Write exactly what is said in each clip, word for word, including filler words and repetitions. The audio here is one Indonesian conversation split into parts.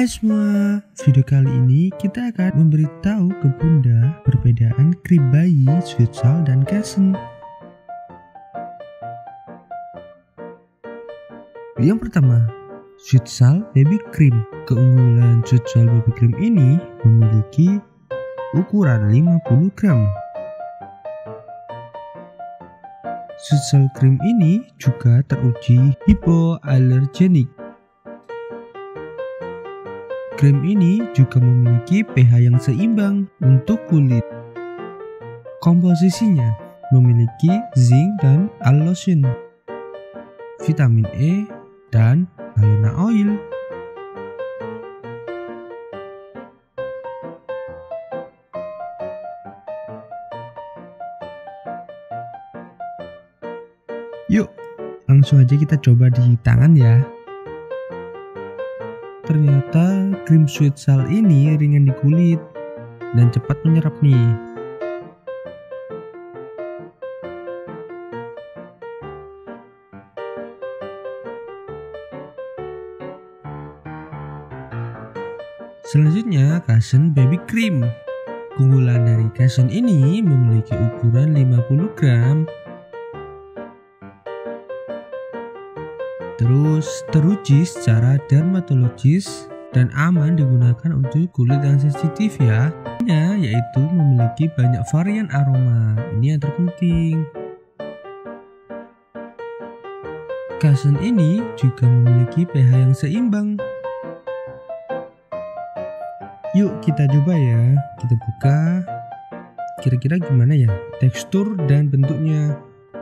Hai semua, video kali ini kita akan memberitahu ke Bunda perbedaan krim bayi, Sweetsal, dan Cashen. Yang pertama, Sweetsal Baby Cream. Keunggulan Sweetsal Baby Cream ini memiliki ukuran lima puluh gram. Sweetsal Cream ini juga teruji hipoalergenik. Krim ini juga memiliki pH yang seimbang untuk kulit. Komposisinya memiliki zinc dan allosin, vitamin E, dan alona oil. Yuk, langsung aja kita coba di tangan ya. Ternyata krim Sweetsal ini ringan di kulit dan cepat menyerap nih. Selanjutnya, Cashen Baby Cream. Keunggulan dari Cashen ini memiliki ukuran lima puluh gram. Terus teruji secara dermatologis dan aman digunakan untuk kulit yang sensitif ya. Yaitu memiliki banyak varian aroma. Ini yang terpenting. Cashen ini juga memiliki pH yang seimbang. Yuk kita coba ya. Kita buka. Kira-kira gimana ya tekstur dan bentuknya.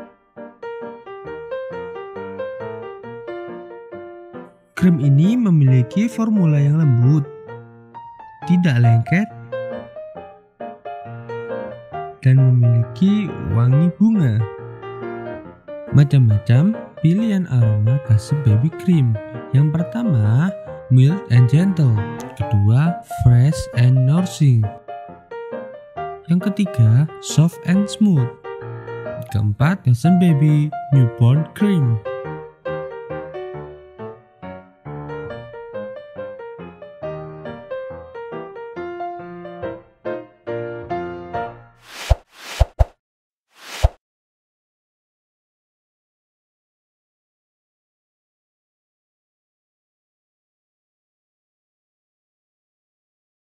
Krim ini memiliki formula yang lembut, tidak lengket, dan memiliki wangi bunga. Macam-macam pilihan aroma Cashen Baby Cream. Yang pertama, mild and gentle. Kedua, fresh and nourishing. Yang ketiga, soft and smooth. Keempat, Cashen Baby Newborn Cream.